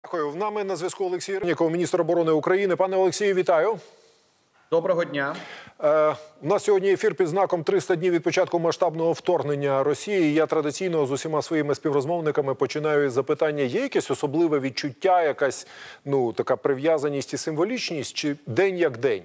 Дякую. В нами на зв'язку Олексій Резніков, міністр оборони України. Пане Олексію, вітаю. Доброго дня. У нас сьогодні ефір під знаком «300 днів від початку масштабного вторгнення Росії». Я традиційно з усіма своїми співрозмовниками починаю із запитання, є якесь особливе відчуття, якась така прив'язаність і символічність, чи день як день?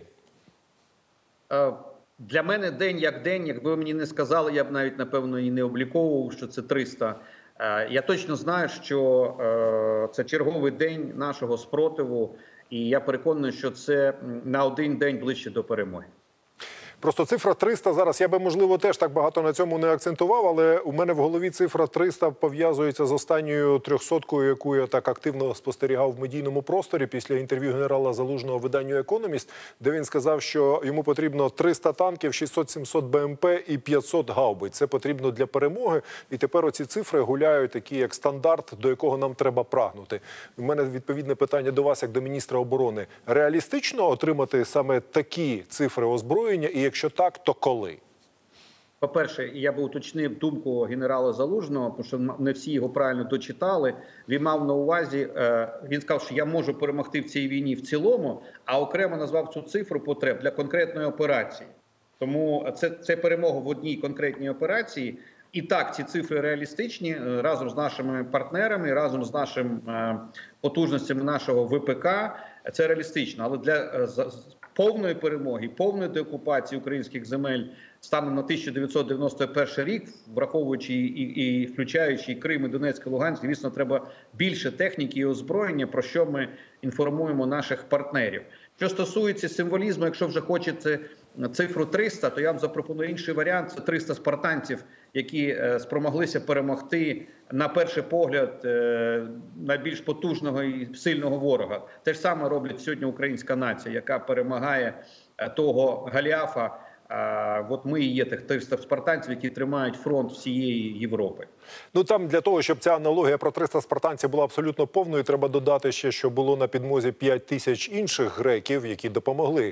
Для мене день як день. Якби ви мені не сказали, я б навіть, напевно, і не обліковував, що це 300. Я точно знаю, що це черговий день нашого спротиву, і я переконаний, що це на один день ближче до перемоги. Просто цифра 300 зараз, я би, можливо, теж так багато на цьому не акцентував, але у мене в голові цифра 300 пов'язується з останньою 300-кою, яку я так активно спостерігав в медійному просторі після інтерв'ю генерала Залужного виданню «Економіст», де він сказав, що йому потрібно 300 танків, 600-700 БМП і 500 гаубиць. Це потрібно для перемоги. І тепер оці цифри гуляють такі, як стандарт, до якого нам треба прагнути. У мене відповідне питання до вас, як до міністра оборони. Реалістично отримати саме такі цифри озброєння? І якщо так, то коли? По-перше, я би уточнив думку генерала Залужного, тому що не всі його правильно дочитали. Він мав на увазі, він сказав, що я можу перемогти в цій війні в цілому, а окремо назвав цю цифру потреб для конкретної операції. Тому це перемога в одній конкретній операції. І так, ці цифри реалістичні, разом з нашими партнерами, разом з нашими потужностями нашого ВПК, це реалістично. Але для повної перемоги, повної деокупації українських земель станом на 1991 рік, враховуючи і включаючи і Крим, і Донецьк, і Луганськ, звісно, треба більше техніки і озброєння, про що ми інформуємо наших партнерів. Що стосується символізму, якщо вже хочете цифру 300, то я вам запропоную інший варіант. Це 300 спартанців, які спромоглися перемогти, на перший погляд, найбільш потужного і сильного ворога. Те ж саме роблять сьогодні українська нація, яка перемагає того Голіафа. От ми і є тих 300 спартанців, які тримають фронт всієї Європи. Там для того, щоб ця аналогія про 300 спартанців була абсолютно повною, треба додати ще, що було на підмозі 5 тисяч інших греків, які допомогли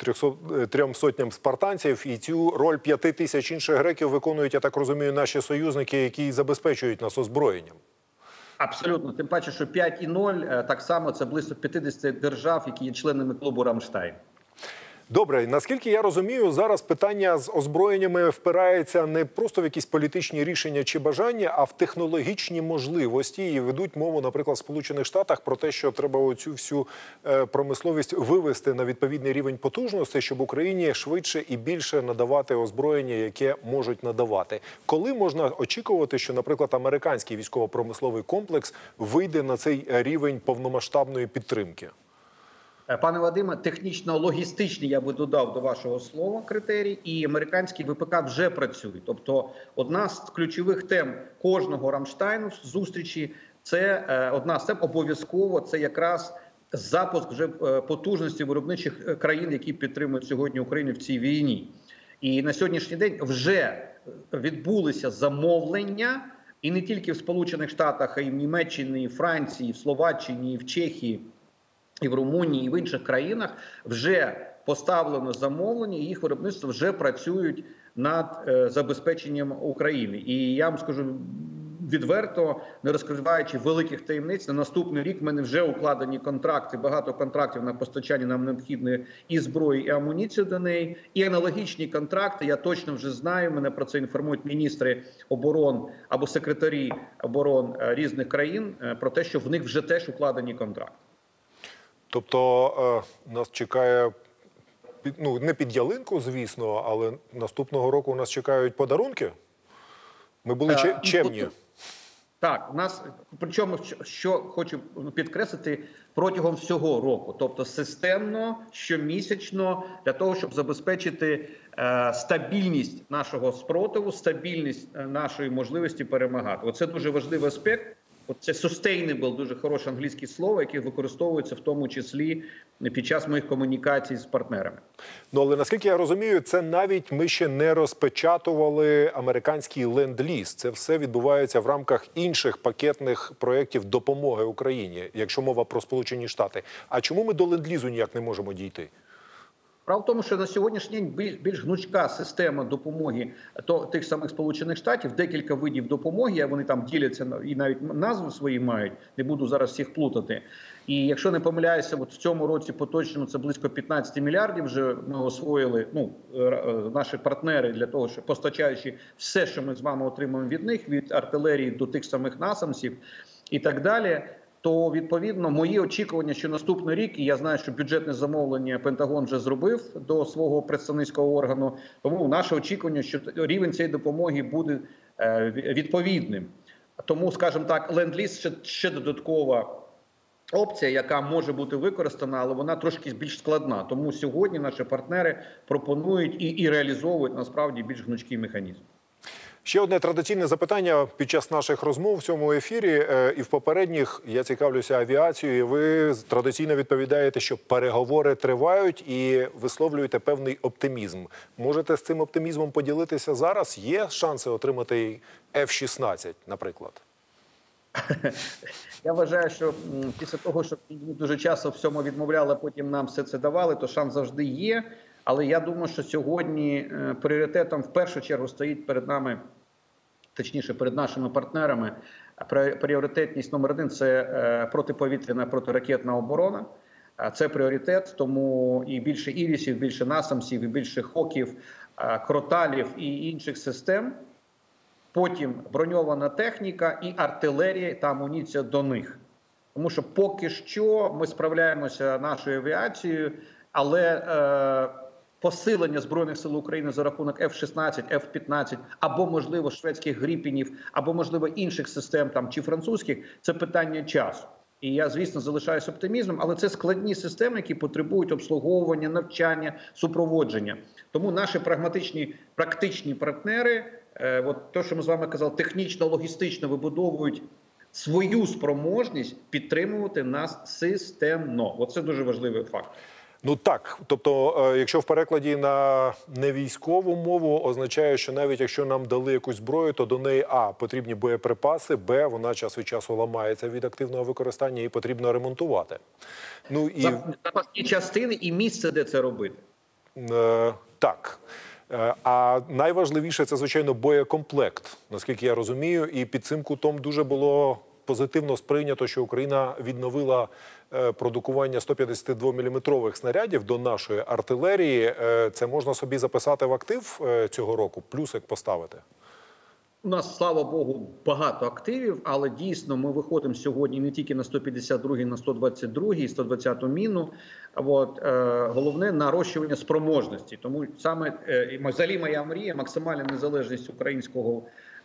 300 спартанців. І цю роль 5 тисяч інших греків виконують, я так розумію, наші союзники, які забезпечують нас озброєнням. Абсолютно. Тим паче, що 5,0 так само це близько 50 держав, які є членами клубу «Рамштайн». Добре, наскільки я розумію, зараз питання з озброєннями впирається не просто в якісь політичні рішення чи бажання, а в технологічні можливості. І ведуть мову, наприклад, в Сполучених Штатах про те, що треба оцю всю промисловість вивести на відповідний рівень потужності, щоб Україні швидше і більше надавати озброєння, яке можуть надавати. Коли можна очікувати, що, наприклад, американський військово-промисловий комплекс вийде на цей рівень повномасштабної підтримки? Пане Вадиме, технічно-логістичні, я би додав до вашого слова, критерії, і американські ВПК вже працюють. Тобто одна з ключових тем кожного Рамштайну зустрічі, це одна з тем обов'язково, це якраз запуск вже потужності виробничих країн, які підтримують сьогодні Україну в цій війні. І на сьогоднішній день вже відбулися замовлення, і не тільки в Сполучених Штатах, а й в Німеччині, і в Франції, і в Словаччині, і в Чехії, і в Румунії, і в інших країнах вже поставлено замовлення, і їх виробництво вже працюють над забезпеченням України. І я вам скажу відверто, не розкриваючи великих таємниць, на наступний рік в мене вже укладені контракти, багато контрактів на постачання нам необхідної і зброї, і амуніції до неї, і аналогічні контракти, я точно вже знаю, мене про це інформують міністри оборон або секретарі оборон різних країн, про те, що в них вже теж укладені контракти. Тобто нас чекає, не під ялинку, звісно, але наступного року нас чекають подарунки? Ми були чемні. Так, у нас, причому, що хочу підкреслити, протягом всього року. Тобто системно, щомісячно, для того, щоб забезпечити стабільність нашого спротиву, стабільність нашої можливості перемагати. Оце дуже важливий аспект. Це sustainable, дуже хороше англійське слово, яке використовується в тому числі під час моїх комунікацій з партнерами. Але наскільки я розумію, це навіть ми ще не розпечатували американський ленд-ліз. Це все відбувається в рамках інших пакетних проєктів допомоги Україні, якщо мова про Сполучені Штати. А чому ми до ленд-лізу ніяк не можемо дійти? Справа в тому, що на сьогоднішній день більш гнучка система допомоги тих самих Сполучених Штатів, декілька видів допомоги, вони там діляться і навіть назви свої мають, не буду зараз всіх плутати. І якщо не помиляюся, от в цьому році поточному це близько 15 мільярдів вже ми освоїли, наші партнери для того, щоб постачаючи все, що ми з вами отримуємо від них, від артилерії до тих самих насамсів і так далі, то, відповідно, мої очікування, що наступний рік, і я знаю, що бюджетне замовлення Пентагон вже зробив до свого представницького органу, тому наше очікування, що рівень цієї допомоги буде відповідним. Тому, скажімо так, ленд-ліз ще додаткова опція, яка може бути використана, але вона трошки більш складна. Тому сьогодні наші партнери пропонують і реалізовують, насправді, більш гнучкий механізм. Ще одне традиційне запитання під час наших розмов в цьому ефірі і в попередніх. Я цікавлюся авіацією. І ви традиційно відповідаєте, що переговори тривають і висловлюєте певний оптимізм. Можете з цим оптимізмом поділитися зараз? Є шанси отримати F-16, наприклад? Я вважаю, що після того, що дуже часто в цьому відмовляли, а потім нам все це давали, то шанс завжди є. Але я думаю, що сьогодні пріоритетом в першу чергу стоїть перед нами, точніше перед нашими партнерами, пріоритетність номер один – це протиповітряна, протиракетна оборона. Це пріоритет, тому і більше ірісів, більше насамсів, і більше хоків, кроталів і інших систем. Потім броньована техніка і артилерія та амуніція до них. Тому що поки що ми справляємося нашою авіацією, але посилення Збройних сил України за рахунок F-16, F-15, або, можливо, шведських гріпенів, або, можливо, інших систем, там, чи французьких, це питання часу. І я, звісно, залишаюся оптимізмом, але це складні системи, які потребують обслуговування, навчання, супроводження. Тому наші практичні партнери, от те, що ми з вами казали, технічно-логістично вибудовують свою спроможність підтримувати нас системно. Оце дуже важливий факт. Ну так, тобто, якщо в перекладі на невійськову мову означає, що навіть якщо нам дали якусь зброю, то до неї потрібні боєприпаси, вона час від часу ламається від активного використання і потрібно ремонтувати. Ну і запасні частини і місце, де це робити. Так. А найважливіше – це, звичайно, боєкомплект, наскільки я розумію. І під цим кутом дуже було позитивно сприйнято, що Україна відновила продукування 152-мм снарядів до нашої артилерії. Це можна собі записати в актив цього року, плюсик поставити? У нас, слава Богу, багато активів, але дійсно ми виходимо сьогодні не тільки на 152-й, на 122-й, 120-ту міну. Головне – нарощування спроможності. Тому саме, взагалі, моя мрія – максимальна незалежність українського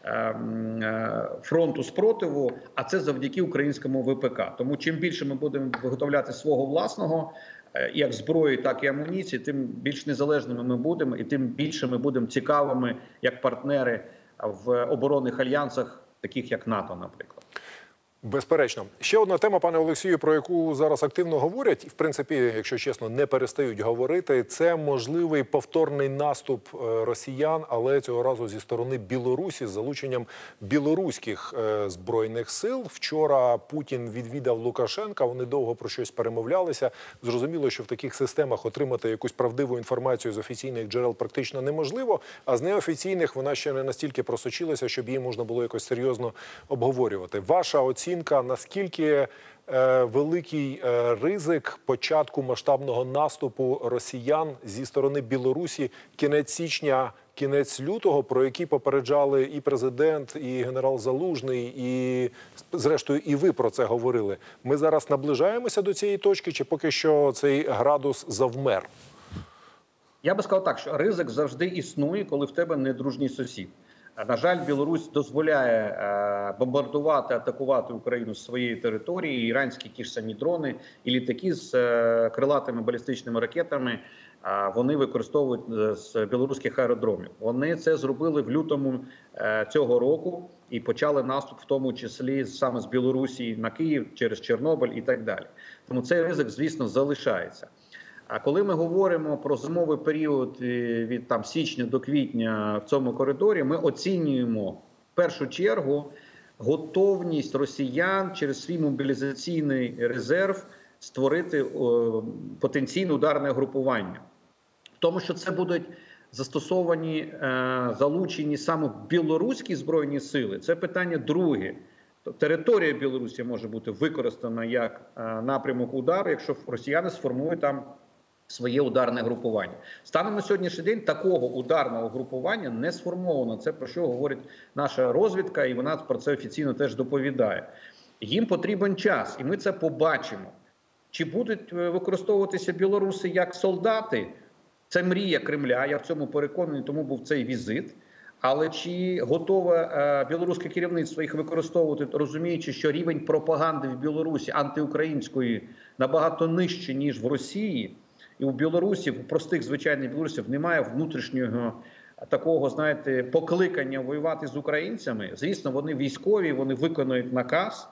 фронту спротиву, а це завдяки українському ВПК. Тому чим більше ми будемо виготовляти свого власного, як зброї, так і амуніції, тим більш незалежними ми будемо і тим більше ми будемо цікавими як партнери в оборонних альянсах, таких як НАТО, наприклад. Безперечно. Ще одна тема, пане Олексію, про яку зараз активно говорять, і, в принципі, якщо чесно, не перестають говорити, це можливий повторний наступ росіян, але цього разу зі сторони Білорусі, з залученням білоруських збройних сил. Вчора Путін відвідав Лукашенка, вони довго про щось перемовлялися. Зрозуміло, що в таких системах отримати якусь правдиву інформацію з офіційних джерел практично неможливо, а з неофіційних вона ще не настільки просочилася, щоб її можна було якось серйозно обговорювати. Ваша оцінка, наскільки великий ризик початку масштабного наступу росіян зі сторони Білорусі кінець січня, кінець лютого, про які попереджали і президент, і генерал Залужний, і, зрештою, і ви про це говорили. Ми зараз наближаємося до цієї точки, чи поки що цей градус завмер? Я би сказав так, що ризик завжди існує, коли в тебе недружній сусід. На жаль, Білорусь дозволяє бомбардувати, атакувати Україну з своєї території, іранські ті ж самі дрони і літаки з крилатими балістичними ракетами вони використовують з білоруських аеродромів. Вони це зробили в лютому цього року і почали наступ, в тому числі саме з Білорусі на Київ, через Чорнобиль і так далі. Тому цей ризик, звісно, залишається. А коли ми говоримо про зимовий період від січня до квітня в цьому коридорі, ми оцінюємо в першу чергу готовність росіян через свій мобілізаційний резерв створити потенційне ударне групування. Тому що це будуть застосовані, залучені саме білоруські збройні сили. Це питання друге. Територія Білорусі може бути використана як напрямок удару, якщо росіяни сформують там своє ударне групування. Станом на сьогоднішній день такого ударного групування не сформовано. Це про що говорить наша розвідка, і вона про це офіційно теж доповідає. Їм потрібен час, і ми це побачимо. Чи будуть використовуватися білоруси як солдати? Це мрія Кремля, я в цьому переконаний, тому був цей візит. Але чи готове білоруське керівництво їх використовувати, розуміючи, що рівень пропаганди в Білорусі антиукраїнської набагато нижче, ніж в Росії, і у білорусів, у простих звичайних білорусів, немає внутрішнього такого, знаєте, покликання воювати з українцями. Звісно, вони військові, вони виконують наказ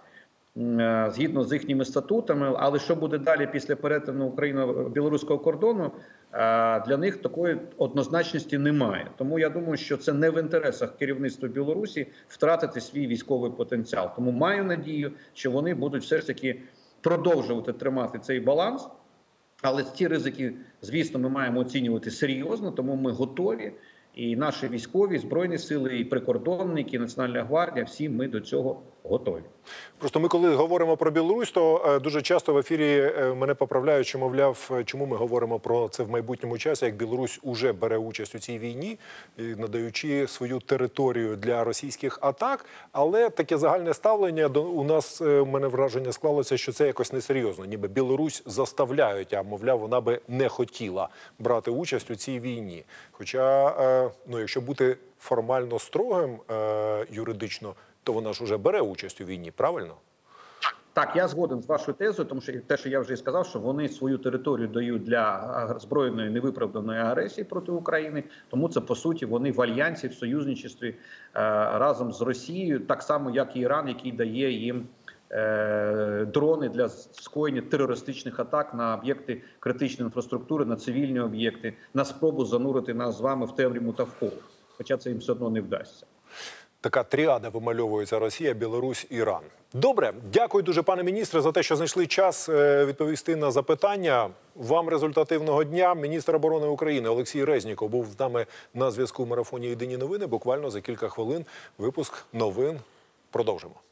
згідно з їхніми статутами, але що буде далі після перетину україно-білоруського кордону, для них такої однозначності немає. Тому я думаю, що це не в інтересах керівництва Білорусі втратити свій військовий потенціал. Тому маю надію, що вони будуть все ж таки продовжувати тримати цей баланс. Але ці ризики, звісно, ми маємо оцінювати серйозно, тому ми готові. І наші військові, Збройні сили, і прикордонники, і Національна гвардія, всі ми до цього готові. Просто ми, коли говоримо про Білорусь, то дуже часто в ефірі мене поправляють, що, мовляв, чому ми говоримо про це в майбутньому часі, як Білорусь уже бере участь у цій війні, надаючи свою територію для російських атак. Але таке загальне ставлення у нас, у мене враження склалося, що це якось несерйозно. Ніби Білорусь заставляють, а, мовляв, вона би не хотіла брати участь у цій війні. Хоча, ну, якщо бути формально строгим юридично, то вона ж уже бере участь у війні, правильно? Так, я згоден з вашою тезою, тому що те, що я вже і сказав, що вони свою територію дають для збройної невиправданої агресії проти України, тому це, по суті, вони в альянсі, в союзничестві разом з Росією, так само, як і Іран, який дає їм дрони для скоєння терористичних атак на об'єкти критичної інфраструктури, на цивільні об'єкти, на спробу занурити нас з вами в темряву та в холод. Хоча це їм все одно не вдасться. Така тріада вимальовується: Росія, Білорусь, Іран. Добре, дякую дуже, пане міністре, за те, що знайшли час відповісти на запитання. Вам результативного дня. Міністр оборони України Олексій Резніков був з нами на зв'язку в марафоні «Єдині новини». Буквально за кілька хвилин випуск новин. Продовжимо.